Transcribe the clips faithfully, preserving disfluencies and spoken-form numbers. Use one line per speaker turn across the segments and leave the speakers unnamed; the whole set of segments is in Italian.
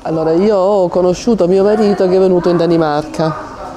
Allora, io ho conosciuto mio marito che è venuto in Danimarca.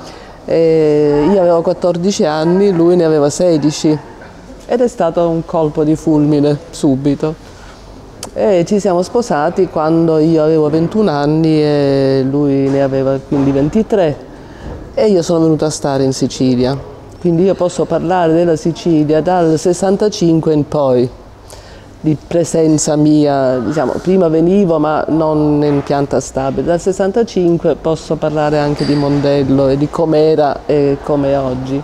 E io avevo quattordici anni, lui ne aveva sedici ed è stato un colpo di fulmine subito. E ci siamo sposati quando io avevo ventuno anni e lui ne aveva quindi ventitré e io sono venuta a stare in Sicilia. Quindi io posso parlare della Sicilia dal sessantacinque in poi, di presenza mia, diciamo, prima venivo ma non in pianta stabile. Dal sessantacinque posso parlare anche di Mondello e di com'era e com'è oggi.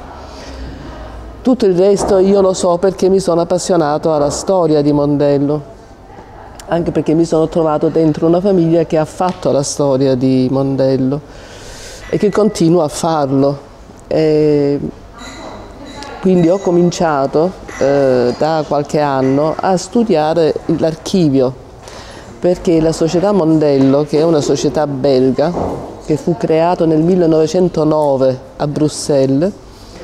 Tutto il resto io lo so perché mi sono appassionato alla storia di Mondello, anche perché mi sono trovato dentro una famiglia che ha fatto la storia di Mondello e che continua a farlo. E quindi ho cominciato eh, da qualche anno a studiare l'archivio, perché la società Mondello, che è una società belga, che fu creata nel millenovecentonove a Bruxelles,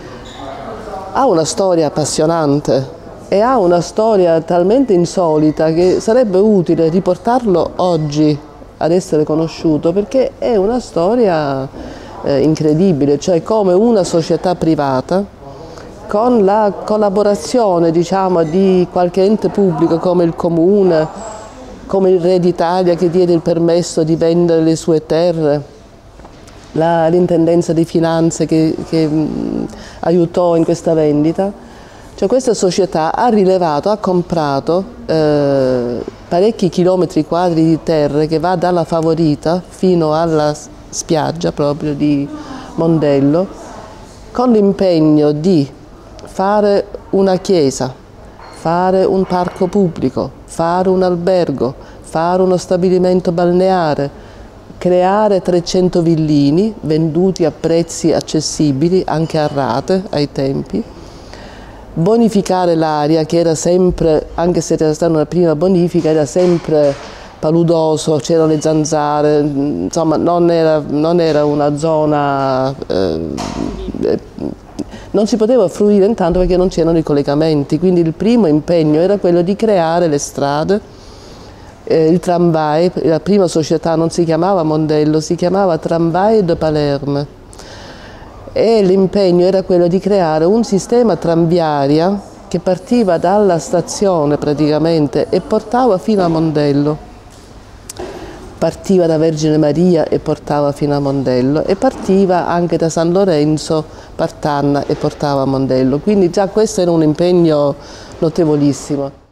ha una storia appassionante e ha una storia talmente insolita che sarebbe utile riportarlo oggi ad essere conosciuto, perché è una storia eh, incredibile, cioè come una società privata con la collaborazione, diciamo, di qualche ente pubblico come il Comune, come il Re d'Italia che diede il permesso di vendere le sue terre, l'Intendenza di Finanze che, che mh, aiutò in questa vendita. Cioè questa società ha rilevato, ha comprato eh, parecchi chilometri quadri di terre che va dalla Favorita fino alla spiaggia proprio di Mondello, con l'impegno di fare una chiesa, fare un parco pubblico, fare un albergo, fare uno stabilimento balneare, creare trecento villini venduti a prezzi accessibili, anche a rate ai tempi, bonificare l'aria che era sempre, anche se era stata una prima bonifica, era sempre paludoso, c'erano le zanzare, insomma non era, non era una zona... Eh, non si poteva fruire intanto perché non c'erano i collegamenti, quindi il primo impegno era quello di creare le strade, eh, il tramvai. La prima società non si chiamava Mondello, si chiamava Tramvai de Palerme, e l'impegno era quello di creare un sistema tranviario che partiva dalla stazione praticamente e portava fino a Mondello. Partiva da Vergine Maria e portava fino a Mondello e partiva anche da San Lorenzo, Partanna e portava a Mondello. Quindi già questo era un impegno notevolissimo.